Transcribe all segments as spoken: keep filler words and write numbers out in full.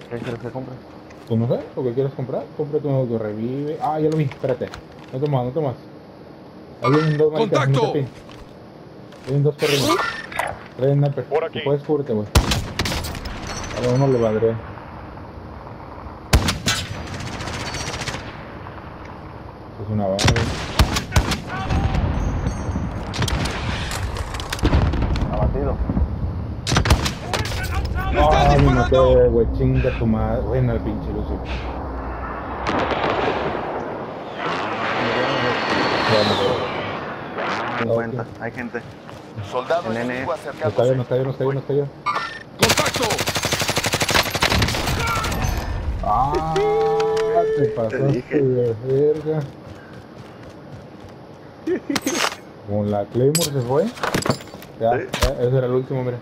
¿Qué quieres que compre? Pues no sé, lo que quieras comprar, cómprate uno que revive. Ah, ya lo vi, espérate. No te más, no te más. Ahí vienen dos maricas, ¡Contacto! Ahí vienen dos corriendo. Trae sniper. Por aquí. Si puedes, cúbrete, güey. A uno le valdré. Es una bala, güey. Abatido. ¡Me están Ay, me disparando! maté, güey, chinga tu madre. Buena el pinche Lucio. cincuenta. Hay gente. Soldado Nene. enemigo Nos cayó, acercándose. nos cayó, nos cayó, nos cayó. ¡Contacto! Ah, te pasaste dije. de verga. Con la Claymore se fue. Ya, Sí. ya, ese era el último, mira.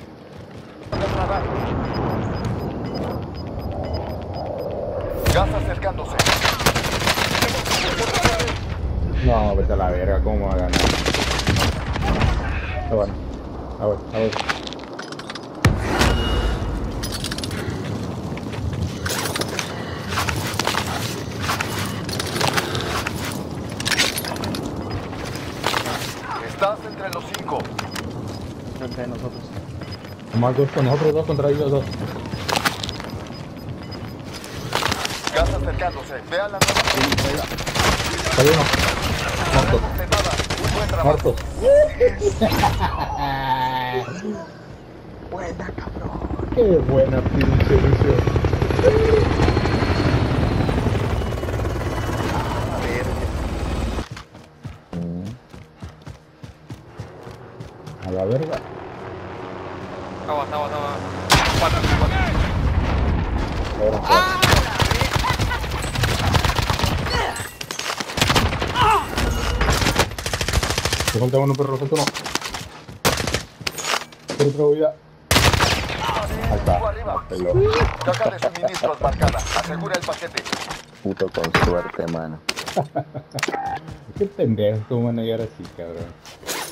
Gas acercándose. No, vete a la verga, ¿cómo va a ganar? Ah, bueno. A ver, a ver. Estás entre los cinco. Entre nosotros. Nomás dos con nosotros, dos contra ellos dos. Gas acercándose. Vea la nueva. Hay uno. Muertos, De nada. Muy buen trabajo. muertos. Buena, cabrón. Qué buena pinche misión. A ver. A la verga. Aguas, aguas, aguas. Cuatro, cuatro. Ahora, ahora. Te falta uno, perro, falta uno. Por otra vida. Ahí está. Arriba. Pelo. Caja de suministros marcada. Asegura el paquete. Puto con suerte, mano. Qué pendejo, cómo van a llegar así, cabrón.